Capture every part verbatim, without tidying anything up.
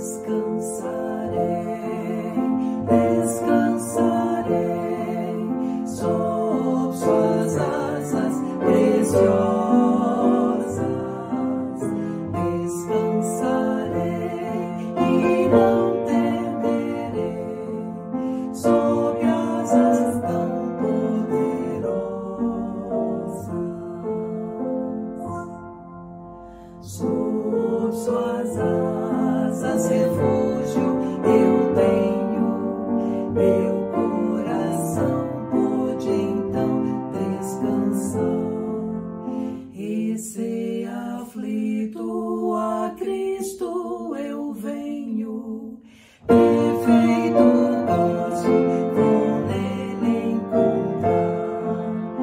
Sob suas asas, refúgio eu tenho, meu coração pôde então descansar. E se aflito a Cristo eu venho, perfeito gozo vou nele encontrar.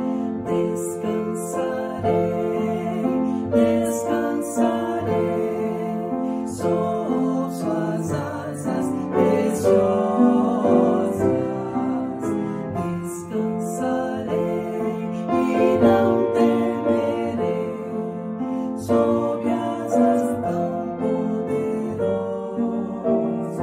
Descansarei, descansarei, sob suas asas preciosas. Descansarei e não temerei, sob asas tão poderosas.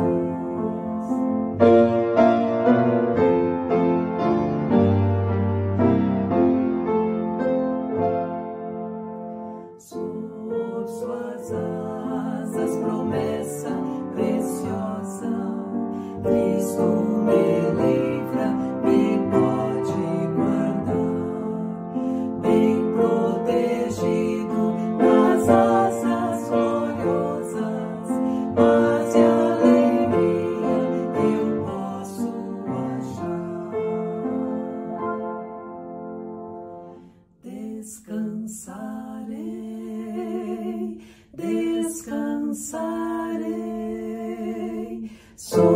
Sob suas asas, promessa preciosa, Cristo me livra, me pode guardar, bem protegido nas asas gloriosas, paz e alegria eu posso achar. Descansarei, descansarei.